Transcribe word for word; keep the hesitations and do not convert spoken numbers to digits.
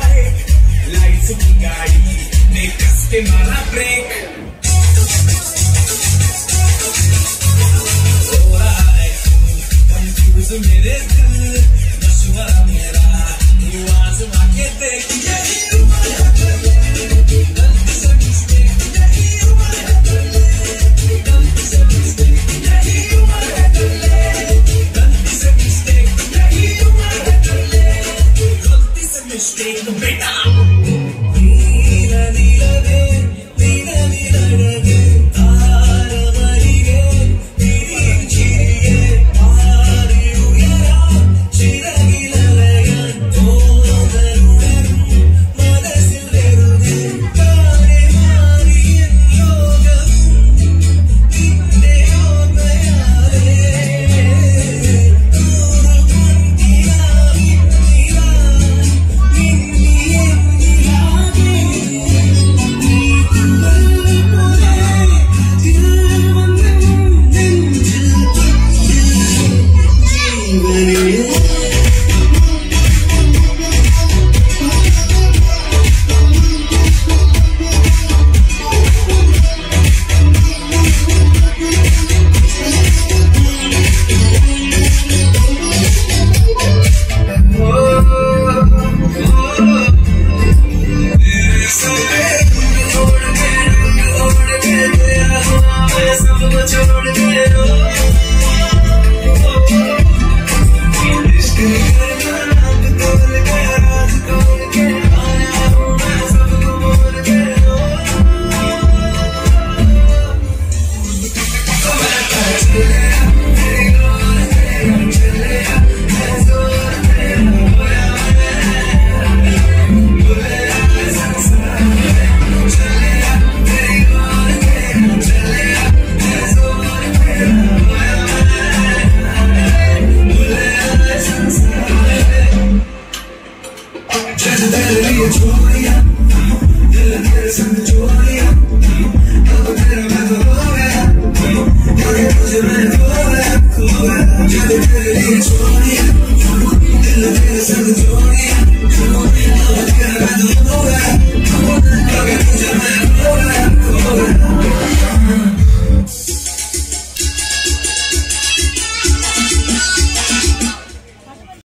Life की गाड़ी ने कस के मारा ब्रेक। हो रहा है कंफ्यूज मेरे दिल, मशवरा मेरा यू आजमा के देख। यही उम्र है गलती से मिस्टेक, यही उम्र है गलती से मिस्टेक, यही उम्र है गलती से मिस्टेक, यही उम्र है गलती से मिस्टेक बेटा। Johnny, Johnny, Johnny,